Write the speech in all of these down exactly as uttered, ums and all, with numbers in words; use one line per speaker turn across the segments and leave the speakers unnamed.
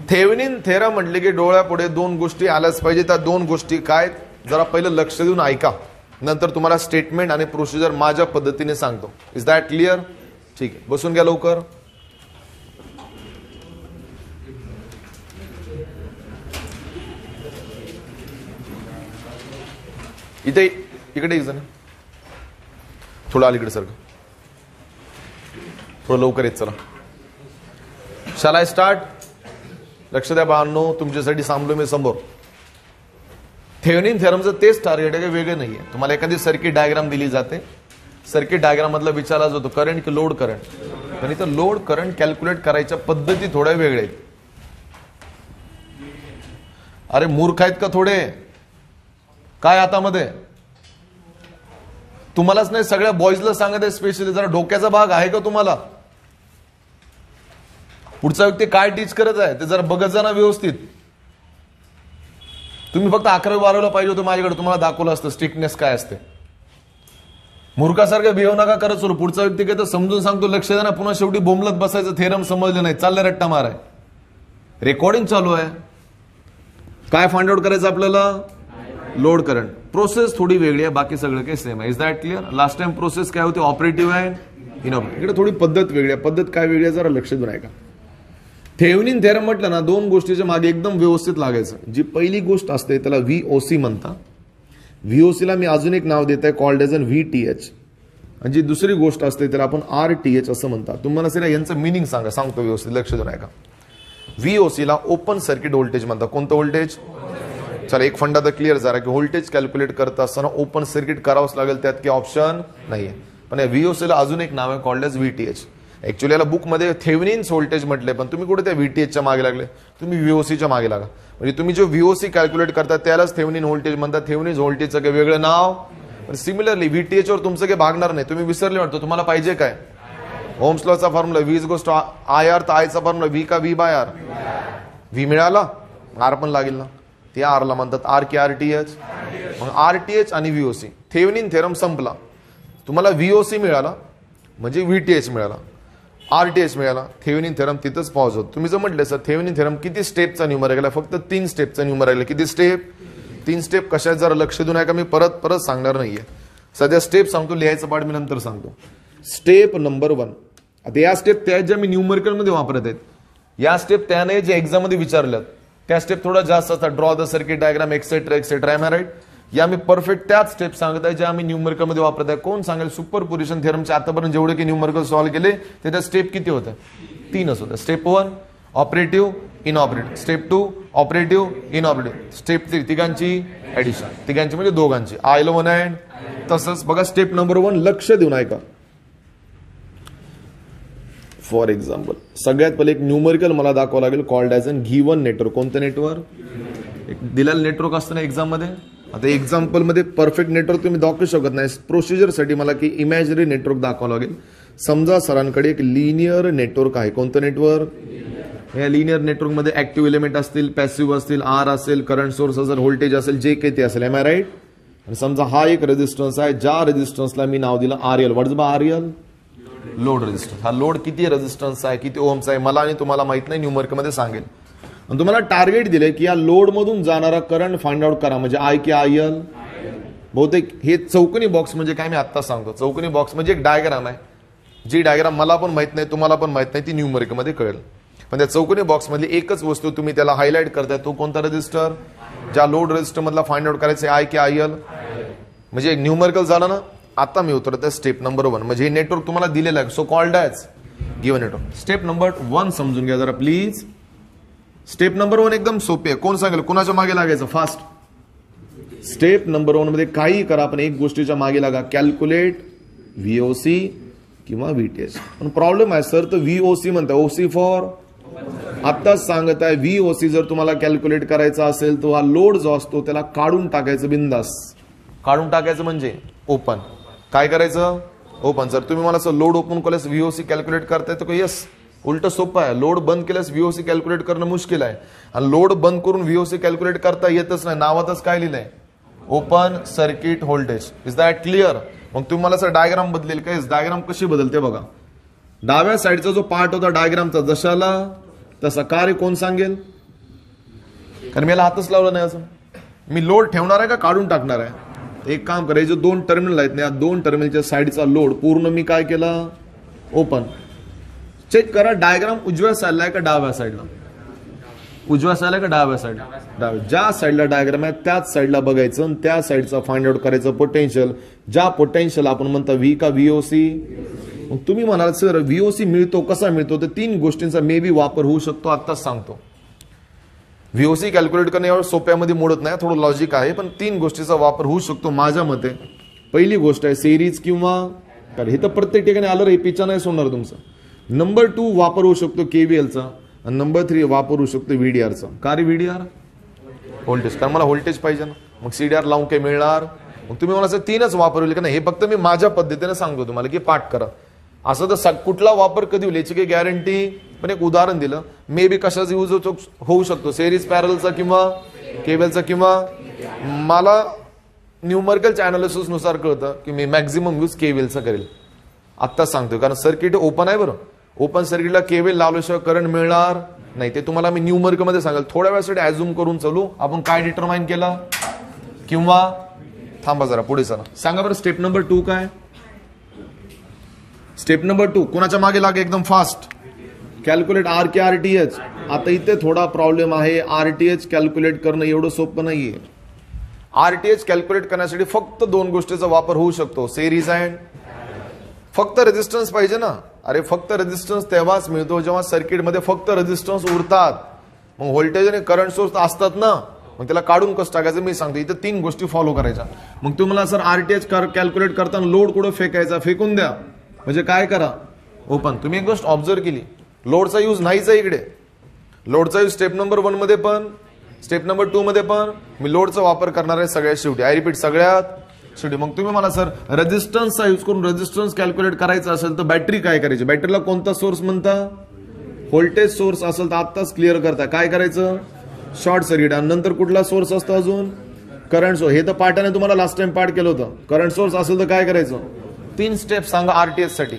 Thevenin theorem म्हटले की डोळ्यापुढे दोन गोष्टी आल्याच पाहिजे. त्या दोन गोष्टी काय, जरा पहिलं लक्ष देऊन ऐका, नंतर तुम्हाला स्टेटमेंट आणि प्रोसिजर माझ्या पद्धतीने सांगतो. Is that clear? ठीक आहे, बसून घ्या लवकर. इथे इकडे एक जण थोडं अलीकडे सारखं, थोडं लवकर येत चला. शाल आय स्टार्ट? लक्ष द्या बाळांनो, तुमच्यासाठी सांगलो मी समोर. थेवेनिन थेरमचं तेच टार्गेट आहे, काही वेगळे नाहीये. तुम्हाला एखादी सर्किट डायग्राम दिली जाते, सर्किट डायग्राम मधला विचारला जातो करंट की लोड करंट, पण इथं लोड करंट कॅल्क्युलेट करायच्या पद्धती थोड्या वेगळ्या आहेत. अरे मूर्ख आहेत का थोडे? काय हातामध्ये? तुम्हालाच नाही, सगळ्या बॉईजला सांगत आहे स्पेशली. जरा डोक्याचा भाग आहे का तुम्हाला? पुढचा व्यक्ती काय टीच करत आहे ते जरा बघत जा ना व्यवस्थित. तुम्ही फक्त अकरावी बारावीला पाहिजे होतं माझ्याकडे, तुम्हाला दाखवलं असतं स्ट्रिक्टनेस काय असते. मूर्खासारखं बिहेव नका करत सोडू. पुढचा व्यक्ती काय तर समजून सांगतो, लक्ष द्या ना. पुन्हा शेवटी बोंबलत बसायचं, थेरम समजलं नाही, चाललं रट्टा माराय. रेकॉर्डिंग चालू आहे. काय फाइंड आउट करायचं आपल्याला? Load current. प्रोसेस थोडी वेगळी आहे, बाकी सगळं काही सेम आहे. Is that clear? Last time process काय होती? ऑपरेटिव्ह आहे, इनऑपरेटिव्ह. इकडे थोडी पद्धत वेगळी आहे. पद्धत काय वेगळी आहे जरा लक्ष देऊन ऐका. थेवेनिन थेरम म्हटलं ना, दोन गोष्टीच्या मागे एकदम व्यवस्थित लागायचं. जी पहिली गोष्ट असते त्याला व्हीओसी म्हणता. व्हीओसीला मी अजून एक नाव देत आहे, कॉल्ड एज अन व्हीटीएच. आणि जी दुसरी गोष्ट असते त्याला आपण आरटीएच असं म्हणतात. तुम्हाला असेल यांचं मिनिंग सांगा, सांगतो व्यवस्थित, लक्ष देऊन ऐका. व्हीओसीला ओपन सर्किट व्होल्टेज म्हणतात. कोणतं व्होल्टेज? चला एक फंडा तर क्लिअर झाला की व्होल्टेज कॅल्क्युलेट करत असताना ओपन सर्किट करावंच लागेल, त्यात काही ऑप्शन नाहीये. पण या व्हीओसीला अजून एक नाव आहे, कॉल्ड एज व्हीटीएच. ऍक्च्युअली याला बुकमध्ये थेवेनिन्स व्होल्टेज म्हटले, पण तुम्ही कुठे त्या व्हीटीएचच्या मागे लागले? तुम्ही व्हीओसीच्या मागे लागा. म्हणजे तुम्ही जो व्हीओसी कॅल्क्युलेट करता त्यालाच थेवेनिन व्होल्टेज म्हणतात. थेवेनिन व्होल्टेजचं काही वेगळं नाव. पण सिमिलरली व्हीटीएच वर तुमचं काही भागणार नाही. तुम्ही विसरले वाटतं. तुम्हाला पाहिजे काय? ओम्स लॉचा formula, V is goes to I R. तर आयचा फॉर्म्युला व्ही का व्ही बाय आर? व्ही मिळाला, आर पण लागेल ना. ते आरला म्हणतात आर की आरटीएच. मग आरटीएच आणि व्हीओसी. थेवेनिन थेरम संपला. तुम्हाला व्हीओसी मिळाला म्हणजे व्हीटीएच मिळाला, आरटीएच मिळाला. थेवेनिन थेरम तिथंच पॉज होतो. तुम्ही जर म्हटले सर थेवेनिन थेरम किती स्टेपचा न्यूमरेल आहे? फक्त तीन स्टेपचा न्यूमरेल आहे. किती स्टेप? तीन स्टेप. कशात जरा लक्ष देऊन आहे का? मी परत परत सांगणार नाहीये. सध्या स्टेप सांगतो, लिहायचं पाठ मी नंतर सांगतो. Step number one. आता या स्टेप त्या ज्या मी न्यूमरिकल मध्ये वापरत आहेत, या स्टेप त्याने जे एक्झाम मध्ये विचारल्यात त्या स्टेप थोडा जास्त असतात. Draw the circuit diagram etcetera etcetera. Am I right? या मी परफेक्ट त्याच स्टेप सांगत आहे ज्या आम्ही न्यूमरिकल मध्ये वापरत आहे. कोण सांगेल सुपरपोजिशन थेरमचे आतापर्यंत जेवढे की न्यूमरिकल सॉल्व्ह केले त्याच्या स्टेप किती होतं? तीनच होतं. Step one operative, inoperative. Step two operative, inoperative. Step three तिघांची ऍडिशन. तिघांची म्हणजे दोघांची. आय वन अँड तसंच. बघा स्टेप नंबर वन, लक्ष देऊन ऐका. फॉर एक्झाम्पल सगळ्यात पहिले एक न्यूमरिकल मला दाखवावं लागेल, called as an given network. कोणतं नेटवर्क? दिलेलं नेटवर्क असतं ना एक्झाम मध्ये. आता एक्झाम्पल मध्ये परफेक्ट नेटवर्क तुम्ही दाखवू शकत नाही. प्रोसिजरसाठी मला की इमॅजिनरी नेटवर्क दाखवावं लागेल. समजा सरांकडे एक लिनियर नेटवर्क आहे. कोणतं नेटवर्क? या लिनियर नेटवर्क मध्ये ऍक्टिव्ह एलिमेंट असतील, पॅसिव्ह असतील, आर असेल, करंट सोर्स असेल, व्होल्टेज असेल, जे काही ते असेल. Am I right? आणि समजा हा एक रेजिस्टन्स आहे, ज्या रेजिस्टन्सला मी नाव दिलं R L. What is R L? Load resistance. हा लोड किती रेजिस्टन्स आहे, किती ओम्स आहे, मला आणि तुम्हाला माहित नाही, न्यूमरिकल मध्ये सांगेल. आणि तुम्हाला टार्गेट दिले की या लोड मधून जाणारा करंट फाइंड आउट करा. म्हणजे आय की आय एल. बहुतेक हे चौकोनी बॉक्स म्हणजे काय मी आता सांगतो. चौकोनी बॉक्स म्हणजे एक डायग्राम आहे, जी डायग्राम मला पण माहित नाही, तुम्हाला पण माहित नाही, ती न्यूमरिकल मध्ये कळेल. पण त्या चौकोनी बॉक्स मधली एकच वस्तू तुम्ही त्याला हायलाइट करताय, तो कोणता रेजिस्टर? ज्या लोड रेजिस्टर मधला फाइंड आउट करायचं आय की आय एल. म्हणजे एक न्यूमरिकल झालं ना. आता मी उतरत आहे स्टेप नंबर वन. म्हणजे हे नेटवर्क तुम्हाला दिलेलं आहे, so called as given network. Step number one समजून घ्या जरा प्लीज. स्टेप नंबर वन एकदम सोपी आहे. कोण सांगेल? कोणाच्या मागे लागायचं? फास्ट. स्टेप नंबर वन मध्ये काही करा, पण एक गोष्टीच्या मागे लागा. कॅल्क्युलेट व्हीओसी किंवा व्हीटीएच. पण प्रॉब्लेम आहे सर, तर व्हीओसी म्हणता. ओसी फॉर आत्ताच सांगत आहे, व्हीओसी जर तुम्हाला कॅल्क्युलेट करायचा असेल तर हा लोड जो असतो त्याला काढून टाकायचं बिंदास. काढून टाकायचं म्हणजे ओपन. काय करायचं? ओपन. जर तुम्ही मला असं लोड ओपन केल्यास व्हीओसी कॅल्क्युलेट करताय तर यस, उलट सोपं आहे. लोड बंद केल्यास व्हीओसी कॅल्क्युलेट करणं मुश्किल आहे. आणि लोड बंद करून व्हीओसी कॅल्क्युलेट करता येतच नाही. नावातच काय लिहिलंय? Open circuit voltage. Is that clear? मग तुम्ही मला सर डायग्राम बदलेल काय? डायग्राम कशी बदलते बघा. डाव्या साईडचा जो पार्ट होता डायग्रामचा जशाला तसा. कार्य कोण सांगेल? कारण मी याला हातच लावला नाही असं. मी लोड ठेवणार आहे का काढून टाकणार आहे? एक काम करायचं, दोन टर्मिनल आहेत ना, या दोन टर्मिनलच्या साईडचा लोड पूर्ण मी काय केला, ओपन. चेक करा डायग्राम उजव्या साईडला आहे का डाव्या साईडला? उजव्या साईडला का डाव्या साईडला? डाव्या. ज्या साईडला डायग्राम आहे त्याच साईडला बघायचं आणि त्या साईडचा फाइंड आउट करायचं पोटेन्शियल. ज्या पोटेन्शियल आपण म्हणतो व्ही का व्हीओसी. मग तुम्ही म्हणाल सर व्हीओसी मिळतो कसा मिळतो? तर तीन गोष्टींचा मे बी वापर होऊ शकतो, आत्ताच सांगतो. व्हीओसी कॅल्क्युलेट करणे एवढं सोप्यामध्ये मोडत नाही, थोडं लॉजिक आहे, पण तीन गोष्टीचा वापर होऊ शकतो माझ्या मते. पहिली गोष्ट आहे सिरीज किंवा, कारण हे तर प्रत्येक ठिकाणी आलं रे, पिचा नाही सोडणार तुमचं. नंबर टू वापर होऊ शकतो केव्हीएलचा, आणि नंबर थ्री वापर होऊ शकतो व्हीडीआरचा. का रे व्हीडीआर? व्होल्टेज, कारण मला व्होल्टेज पाहिजे ना, मग सीडीआर लावून काही मिळणार? मग तुम्ही मला तीनच वापर होईल का नाही, हे फक्त मी माझ्या पद्धतीने सांगतो तुम्हाला की पाठ करा. असं तर कुठला वापर कधी होईल याची काही गॅरंटी, पण एक उदाहरण दिलं. मे बी कशाचा यूज होऊ शकतो, सिरीज पॅरलचा किंवा केबलचा, किंवा मला न्यूमरिकलच्या अनालिसिस नुसार कळतं की मी मॅक्झिमम यूज केबलचा करेल. आत्ताच सांगतोय, कारण सर्किट ओपन आहे बरं. ओपन सर्किटला केबल लावल्याशिवाय करंट मिळणार नाही, ते तुम्हाला मी न्यूमरिकल मध्ये सांगेल. थोड्या वेळासाठी ॲझ्युम करून चालू. आपण काय डिटरमाइन केलं, किंवा थांबा जरा पुढे चला, सांगा बरं स्टेप नंबर टू काय? स्टेप नंबर टू कोणाच्या मागे लागे एकदम फास्ट, कॅल्क्युलेट आर के आर टी एच. आता इथे थोडा प्रॉब्लेम आहे, आरटीएच कॅल्क्युलेट करणं एवढं सोपं नाहीये. आरटीएच कॅल्क्युलेट करण्यासाठी फक्त दोन गोष्टीचा वापर होऊ शकतो, सिरीज अँड. फक्त रेजिस्टन्स पाहिजे ना. अरे फक्त रेजिस्टन्स तेव्हाच मिळतो जेव्हा सर्किटमध्ये फक्त रेजिस्टन्स उरतात. मग व्होल्टेज आणि करंट सोर्स असतात ना, मग त्याला काढून कसं टाकायचं मी सांगतो. इथे तीन गोष्टी फॉलो करायच्या. मग तुम्हाला सर आरटीएच कॅल्क्युलेट करताना लोड कुठं फेकायचा, फेकून द्या. म्हणजे काय करा, ओपन. तुम्ही एक गोष्ट ऑब्झर्व केली, लोडचा यूज नाहीच आहे इकडे. लोडचा यूज स्टेप नंबर वन मध्ये पण, स्टेप नंबर टू मध्ये पण मी लोडचा वापर करणार आहे सगळ्यात शेवटी. आय रिपीट, सगळ्यात शेवटी. मग तुम्ही मला सर रेजिस्टन्सचा यूज करून रेजिस्टन्स कॅल्क्युलेट करायचं असेल तर बॅटरी काय करायची? बॅटरीला कोणता सोर्स म्हणता? व्होल्टेज सोर्स असेल तर आत्ताच क्लिअर करता. काय करायचं? Short circuit. आणि नंतर कुठला सोर्स असतो अजून? Current source. हे तर पाठाने तुम्हाला लास्ट टाइम पाठ केलं होतं. करंट सोर्स असेल तर काय करायचं? तीन स्टेप सांगा आरटीएच साठी.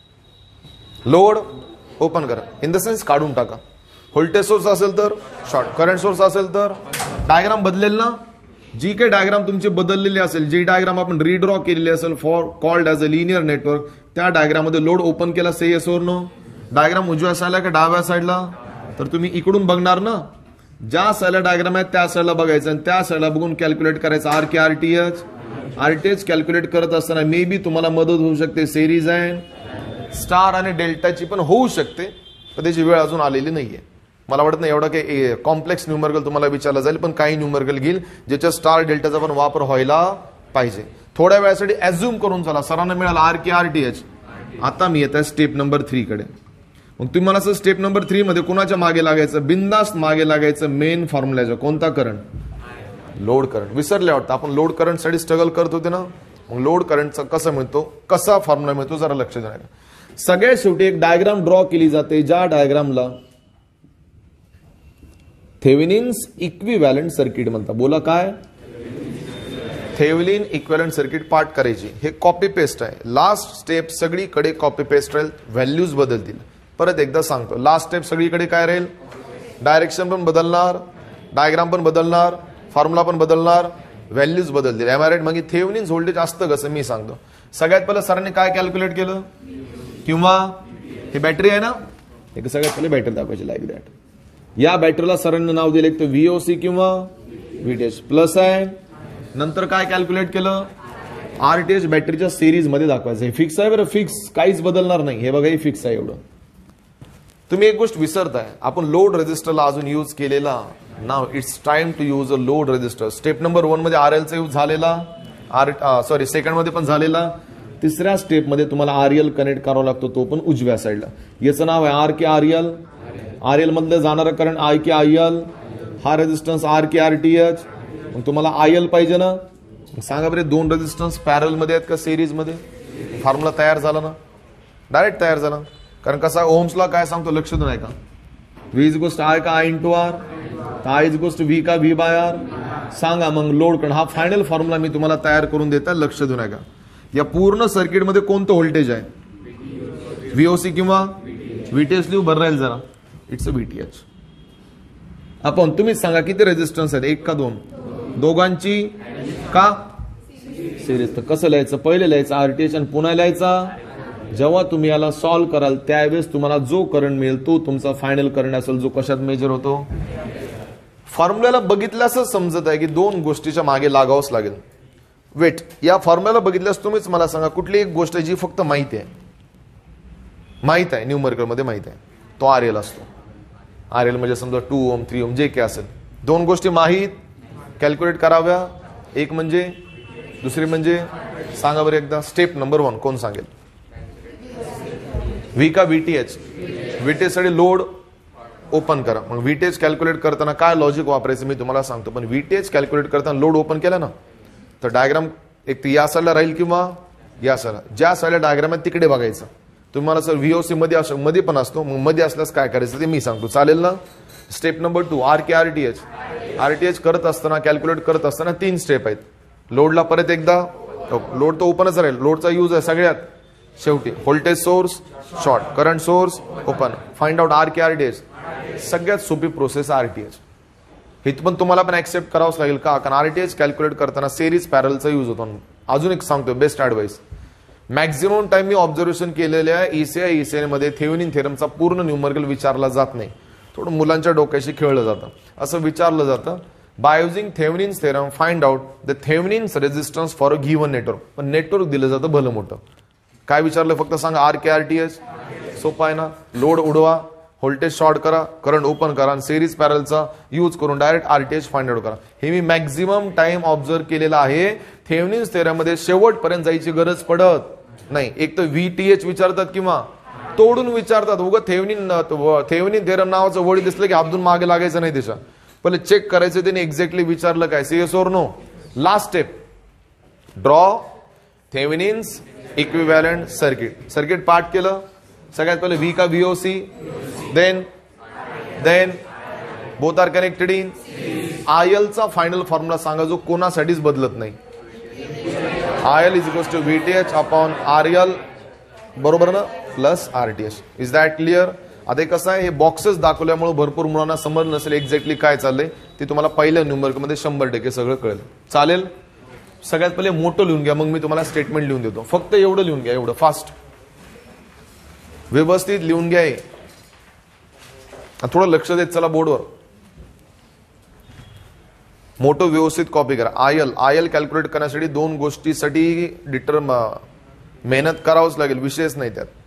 लोड ओपन करा, इन द सेन्स काढून टाका. व्होल्टेज सोर्स असेल तर शॉर्ट, करंट सोर्स असेल तर. डायग्राम बदलेल ना, जी काही डायग्राम तुमची बदललेली असेल, जी डायग्राम आपण रिड्रॉ केलेली असेल for called as a linear network, त्या डायग्राम मध्ये लोड ओपन केला, say yes or no. Diagram उजव्या साईडला का डाव्या साईडला? तर तुम्ही इकडून बघणार ना, ज्या साईडला डायग्राम आहे त्या साईडला बघायचं आणि त्या साईडला बघून कॅल्क्युलेट करायचं आर के R T H. RTH calculate करत असताना मे बी तुम्हाला मदत होऊ शकते सिरीज अँड, स्टार आणि डेल्टाची पण होऊ शकते, पण त्याची वेळ अजून आलेली नाहीये. मला वाटत नाही एवढा काही कॉम्प्लेक्स न्यूमरिकल तुम्हाला विचारला जाईल, पण काही न्यूमरिकल घेईल ज्याच्या स्टार डेल्टाचा पण वापर व्हायला पाहिजे. थोड्या वेळासाठी ॲझ्युम करून चला, सरांना मिळाला आर के आर टी एच. आता मी येत आहे स्टेप नंबर थ्री कडे. मग तुम्ही मला स्टेप नंबर थ्री मध्ये कोणाच्या मागे लागायचं? बिंदास्त मागे लागायचं मेन फॉर्म्युलाचा. कोणता? करंट. Load current. विसरले वाटतं आपण लोड करंट साठी स्ट्रगल करत होते ना. मग लोड करंटचा कसा मिळतो, कसा फॉर्म्युला मिळतो जरा लक्ष द्या. सगळ्यात शेवटी एक डायग्राम ड्रॉ केली जाते, ज्या डायग्रामला थेवेनिन्स इक्विव्हॅलंट सर्किट म्हणतात. बोला काय? थेवेनिन इक्विव्हॅलंट सर्किट पार्ट करायची. हे कॉपी पेस्ट आहे. लास्ट स्टेप सगळीकडे कॉपी पेस्ट राहील, व्हॅल्यूज बदलतील. परत एकदा सांगतो, लास्ट स्टेप सगळीकडे काय राहील? डायरेक्शन पण बदलणार, डायग्राम पण बदलणार, फॉर्म्युला पण बदलणार, व्हॅल्यूज बदलतील. Am I right? मग थेवेनिन्स व्होल्टेज असतं कसं मी सांगतो. सगळ्यात पहिलं सरांनी काय कॅल्क्युलेट केलं? किंवा ही बॅटरी आहे ना, एक सगळ्यात पहिले बॅटरी दाखवायची लाईक दॅट. या बॅटरीला सरांनी नाव दिले एक तर व्हीओसी किंवा व्हीटीएच प्लस आहे. नंतर काय कॅल्क्युलेट केलं? आरटीएच बॅटरीच्या सिरीज मध्ये दाखवायचं. हे फिक्स आहे बरं, फिक्स, काहीच बदलणार नाही. हे बघा, हे फिक्स आहे एवढं. तुम्ही एक गोष्ट विसरताय, आपण लोड रेजिस्टरला अजून यूज केलेला. नाव it's time to use a load resistor. Step number one मध्ये आर एलचा यूज झालेला, आर सॉरी सेकंड मध्ये पण झालेला. तिसऱ्या स्टेप मध्ये तुम्हाला आरएल कनेक्ट करावा लागतो, तो पण उजव्या साईडला. याचं नाव आहे आर के आर एल. आर एल मधलं जाणारं करंट आय के आय एल. हा रेजिस्टन्स आर के आर टी एच. मग तुम्हाला आय एल पाहिजे ना, सांगा बरे दोन रेजिस्टन्स पॅरल मध्ये आहेत का सिरीज मध्ये? फॉर्म्युला तयार झाला ना, डायरेक्ट तयार झाला. कारण कसा ओम्सला काय सांगतो लक्ष देऊ नये का? व्ही इज गोस्ट आय का I into R, I is goes to V का व्ही बाय आर. सांगा मग लोड करंट. हा फायनल फॉर्म्युला मी तुम्हाला तयार करून देता, लक्ष देऊ नये का? या पूर्ण सर्किट मध्ये कोणतं व्होल्टेज आहे? व्हीओसी किंवा व्हीटीएच लिहू बरं राहील जरा. It's a VTH. आपण तुम्हीच सांगा किती रेजिस्टन्स आहेत, एक का दोन? दोघांची का सिरीज. तर कसं लिहायचं? पहिले लिहायचं आरटीएच आणि पुन्हा लिहायचा. जेव्हा तुम्ही याला सॉल्व्ह कराल त्यावेळेस तुम्हाला जो करंट मिळेल तो तुमचा फायनल करंट असेल, जो कशात मेजर होतो. फॉर्म्युला बघितल्यासच समजत आहे की दोन गोष्टीच्या मागे लागावंच लागेल. वेट, या फॉर्म्युला बघितल्यास तुम्हीच मला सांगा कुठली एक गोष्ट जी फक्त माहिती आहे, माहित आहे न्यूमरिकल मध्ये माहित आहे, तो आर एल असतो. आर एल म्हणजे समजा टू ओम थ्री ओम जे काय असेल. दोन गोष्टी माहीत कॅल्क्युलेट कराव्या, एक म्हणजे, दुसरी म्हणजे. सांगा बरं एकदा. स्टेप नंबर वन कोण सांगेल? व्ही का व्हीटीएच? व्हीटीएच साठी लोड ओपन करा. मग व्हीटीएच कॅल्क्युलेट करताना काय लॉजिक वापरायचं मी तुम्हाला सांगतो. पण व्हीटीएच कॅल्क्युलेट करताना लोड ओपन केला ना तर डायग्राम एक तर या साईडला राहील किंवा या साईडला. ज्या साईडला डायग्राम आहे तिकडे बघायचं. तुम्हाला सर व्हीओसी मध्ये असं मध्ये पण असतो, मग मध्ये असल्यास काय करायचं ते मी सांगतो, चालेल ना? Step number two R K RTH. RTH करत असताना कॅल्क्युलेट करत असताना तीन स्टेप आहेत. लोडला परत एकदा, लोड तर ओपनच राहील, लोडचा यूज आहे सगळ्यात शेवटी. Voltage source short, current source open, find out R K RTH. सगळ्यात सोपी प्रोसेस आरटीएच. हे पण तुम्हाला पण ऍक्सेप्ट करावंच लागेल का? कारण आरटीएच कॅल्क्युलेट करताना सिरीज पॅरलचा यूज होतो. अजून एक सांगतो बेस्ट ऍडवाइस. मॅक्झिमम टाइम मी ऑब्झर्वेशन केलेल्या ईसीआय ईसीआय मध्ये थेवेनिन थेरमचा पूर्ण न्यूमरिकल विचारला जात नाही. थोडं मुलांच्या डोक्याशी खेळलं जातं. असं विचारलं जातं, by using Thevenin's theorem find out the Thevenin's resistance for a given network. पण नेटवर्क दिलं जातं भलं मोठं. काय विचारलं फक्त सांगा आर के आरटीएच. सोपा आहे ना. लोड उडवा, व्होल्टेज शॉर्ट करा, करंट ओपन करा आणि सिरीज पॅरलचा यूज करून डायरेक्ट आरटीएच फाइंड आउट करा. हे मी मॅक्झिमम टाइम ऑब्झर्व केलेला आहे. थेवेनिन्स थेरममध्ये शेवटपर्यंत जायची गरज पडत नाही. एक तर व्हीटीएच विचारतात किंवा तोडून विचारतात. उगा थेवेनिन थेवेनिन थेरम नावाचं वर्ड दिसलं की अब्दुल मागे लागायचं नाही. त्याच्या पहिले चेक करायचं त्याने एक्झॅक्टली विचारलं काय, CS or no. Last step draw Thevenin's equivalent circuit. Circuit part केलं. सगळ्यात पहिले व्ही का VOC, then then both R connected in. IL चा फायनल फॉर्म्युला सांगा जो कोणासाठीच बदलत नाही. IL is equals to VTH upon RL, बरोबर ना, plus RTH. Is that clear? आता कसं आहे, हे बॉक्सेस दाखवल्यामुळे भरपूर मुलांना समज नसेल एक्झॅक्टली काय चाललंय ते. तुम्हाला पहिल्या न्यूमरिकल मध्ये शंभर टक्के सगळं कळेल. चालेल? सगळ्यात पहिले मोठं लिहून घ्या, मग मी तुम्हाला स्टेटमेंट लिहून देतो. फक्त एवढं लिहून घ्या, एवढं फास्ट व्यवस्थित लिहून घ्या. थोडं लक्ष देत चला बोर्डवर. मोठं व्यवस्थित कॉपी करा. आयएल आयएल कॅल्क्युलेट करण्यासाठी दोन गोष्टीसाठी डिटर मेहनत करावंच लागेल, विषयच नाही त्यात.